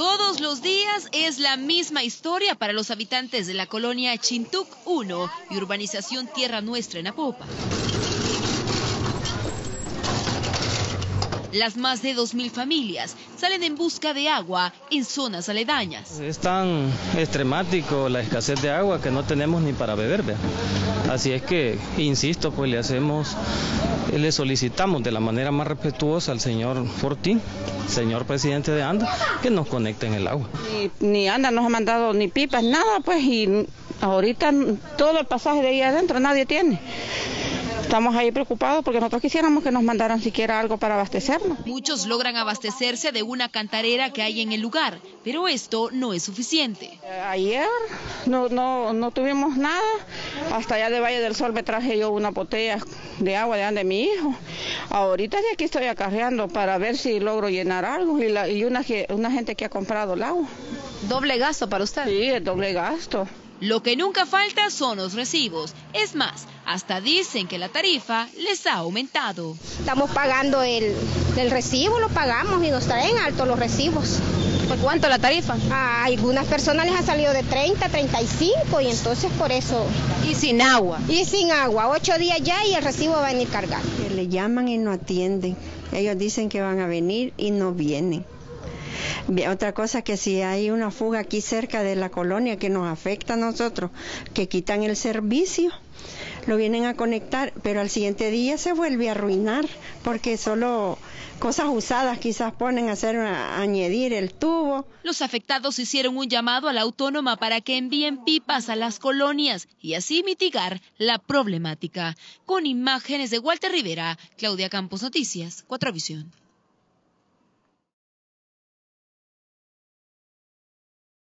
Todos los días es la misma historia para los habitantes de la colonia Chintuc 1 y urbanización Tierra Nuestra en Apopa. Las más de 2.000 familias salen en busca de agua en zonas aledañas. Es tan extremático la escasez de agua que no tenemos ni para beber, ¿vea? Así es que, insisto, pues le solicitamos de la manera más respetuosa al señor Fortín, señor presidente de ANDA, que nos conecten el agua. Ni ANDA nos ha mandado ni pipas, nada, pues, y ahorita todo el pasaje de ahí adentro nadie tiene. Estamos ahí preocupados porque nosotros quisiéramos que nos mandaran siquiera algo para abastecernos. Muchos logran abastecerse de una cantarera que hay en el lugar, pero esto no es suficiente. Ayer no tuvimos nada. Hasta allá de Valle del Sol me traje yo una botella de agua de mi hijo. Ahorita de aquí estoy acarreando para ver si logro llenar algo y una gente que ha comprado el agua. ¿Doble gasto para usted? Sí, es doble gasto. Lo que nunca falta son los recibos. Es más, hasta dicen que la tarifa les ha aumentado. Estamos pagando el recibo, lo pagamos y nos traen altos los recibos. ¿Por cuánto la tarifa? A algunas personas les ha salido de 30, 35 y entonces por eso. ¿Y sin agua? Y sin agua, 8 días ya y el recibo va a venir cargado. Le llaman y no atienden. Ellos dicen que van a venir y no vienen. Otra cosa que si hay una fuga aquí cerca de la colonia que nos afecta a nosotros, que quitan el servicio, lo vienen a conectar, pero al siguiente día se vuelve a arruinar, porque solo cosas usadas quizás ponen a añadir el tubo. Los afectados hicieron un llamado a la autónoma para que envíen pipas a las colonias y así mitigar la problemática. Con imágenes de Walter Rivera, Claudia Campos, Noticias 4 Visión.